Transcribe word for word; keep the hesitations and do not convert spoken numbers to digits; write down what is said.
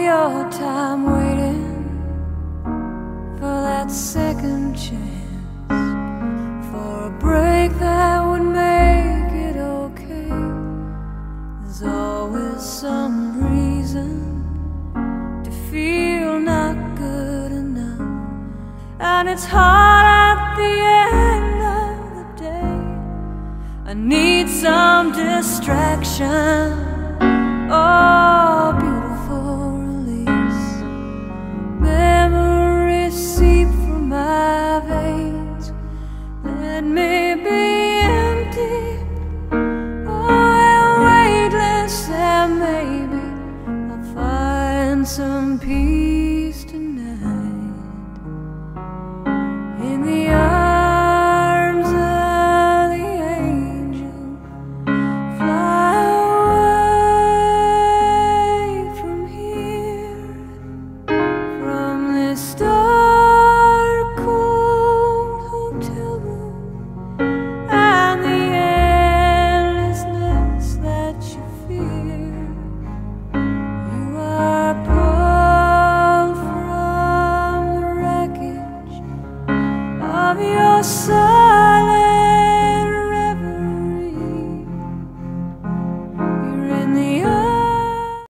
your time waiting for that second chance, for a break that would make it okay. There's always some reason to feel not good enough, and it's hard at the end of the day. I need some distraction. Oh,